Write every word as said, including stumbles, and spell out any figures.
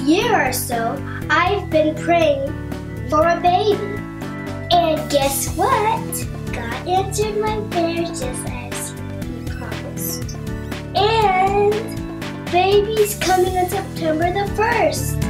year or so, I've been praying for a baby. And guess what? God answered my prayer just as He promised. And baby's coming on September the first.